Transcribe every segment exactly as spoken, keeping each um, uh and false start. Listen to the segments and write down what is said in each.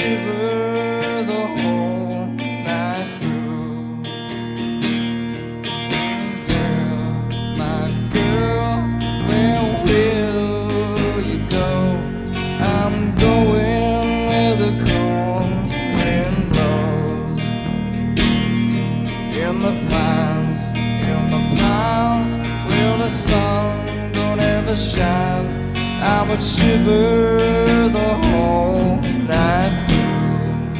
shiver the whole night through. Girl, my girl, where will you go? I'm going where the cold wind blows. In the pines, in the pines, where the sun don't ever shine, I would shiver the whole night through.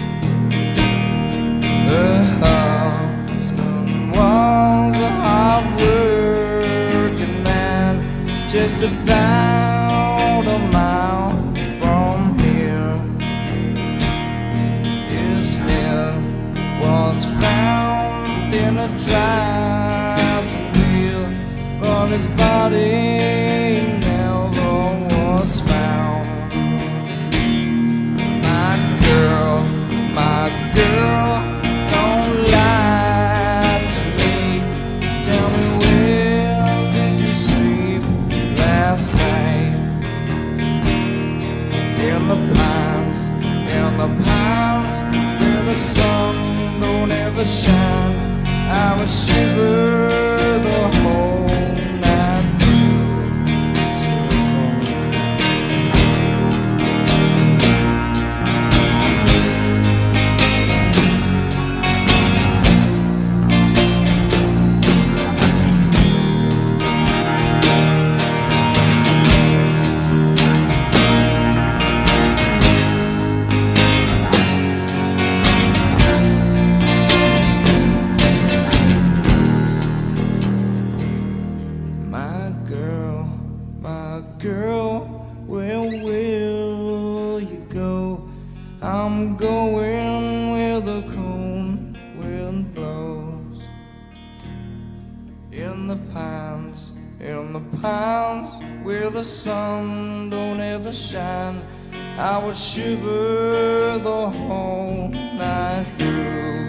Her husband was a hard-working man, just about a mile from here. His head was found in a driving wheel, but his body never was found. My girl, my girl, don't lie to me. Tell me, where did you sleep last night? In the pines, in the pines, where the sun don't ever shine, I would shiver the whole night through. Girl, where will you go? I'm going where the cold wind blows. In the pines, in the pines, where the sun don't ever shine, I would shiver the whole night through.